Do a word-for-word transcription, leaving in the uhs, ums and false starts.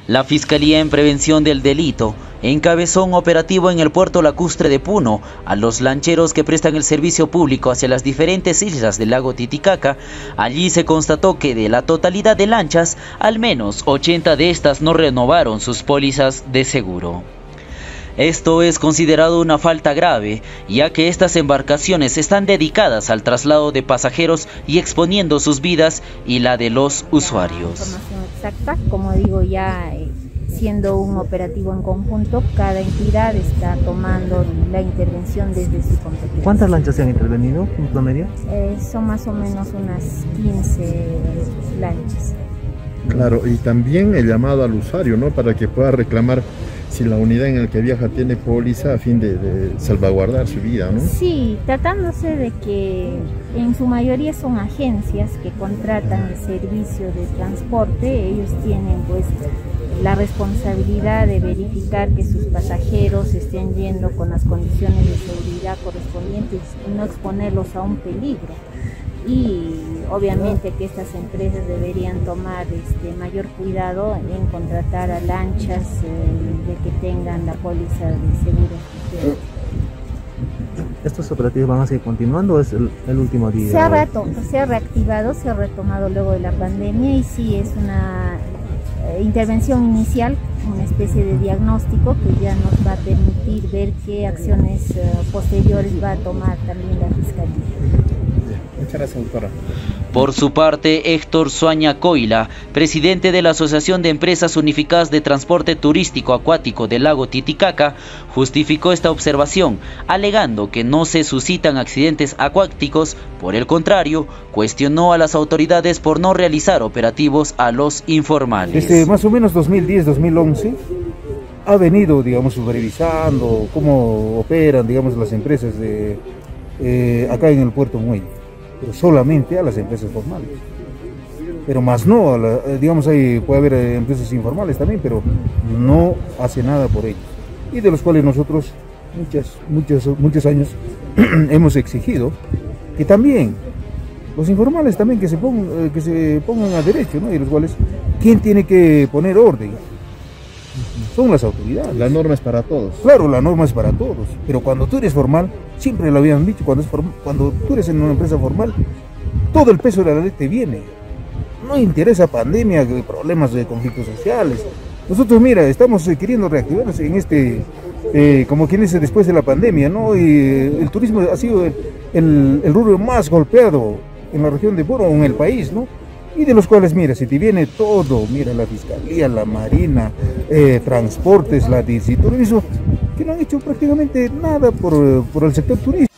La Fiscalía en Prevención del Delito encabezó un operativo en el puerto lacustre de Puno a los lancheros que prestan el servicio público hacia las diferentes islas del lago Titicaca. Allí se constató que de la totalidad de lanchas, al menos ochenta de estas no renovaron sus pólizas de seguro. Esto es considerado una falta grave, ya que estas embarcaciones están dedicadas al traslado de pasajeros y exponiendo sus vidas y la de los usuarios. La información exacta, como digo, ya eh, siendo un operativo en conjunto, cada entidad está tomando la intervención desde su competencia. ¿Cuántas lanchas se han intervenido en promedio? Eh, son más o menos unas quince lanchas. Claro, y también el llamado al usuario, ¿no? Para que pueda reclamar si la unidad en la que viaja tiene póliza a fin de, de salvaguardar su vida, ¿no? Sí, tratándose de que en su mayoría son agencias que contratan el servicio de transporte. Ellos tienen pues la responsabilidad de verificar que sus pasajeros estén yendo con las condiciones de seguridad correspondientes y no exponerlos a un peligro. Y obviamente que estas empresas deberían tomar este mayor cuidado en contratar a lanchas eh, de que tengan la póliza de seguro. ¿Estos operativos van a seguir continuando o es el, el último día? Se ha, reto, se ha reactivado, se ha retomado luego de la pandemia y sí es una eh, intervención inicial, una especie de diagnóstico que ya nos va a permitir ver qué acciones eh, posteriores va a tomar también la Fiscalía. Muchas gracias, doctora. Por su parte, Héctor Suaña Coila, presidente de la Asociación de Empresas Unificadas de Transporte Turístico Acuático del lago Titicaca, justificó esta observación, alegando que no se suscitan accidentes acuáticos. Por el contrario, cuestionó a las autoridades por no realizar operativos a los informales. Desde más o menos dos mil diez, dos mil once ha venido, digamos, supervisando cómo operan, digamos, las empresas de, eh, acá en el Puerto Muelle, pero solamente a las empresas formales, pero más no, a la, digamos, ahí puede haber empresas informales también, pero no hace nada por ellos, y de los cuales nosotros muchas, muchos, muchos años hemos exigido que también los informales también que se pongan, que se pongan a derecho, ¿no? Y los cuales, ¿quién tiene que poner orden? Son las autoridades. La norma es para todos. Claro, la norma es para todos, pero cuando tú eres formal, siempre lo habían dicho, cuando, es form cuando tú eres en una empresa formal, todo el peso de la ley te viene. No interesa pandemia, problemas de conflictos sociales. Nosotros, mira, estamos eh, queriendo reactivarnos en este, eh, como quien dice, después de la pandemia, ¿no? Y eh, el turismo ha sido el, el, el rubro más golpeado en la región de Puno, en el país, ¿no? Y de los cuales, mira, si te viene todo, mira, la Fiscalía, la Marina, eh, Transportes, la Turismo, que no han hecho prácticamente nada por, por el sector turístico.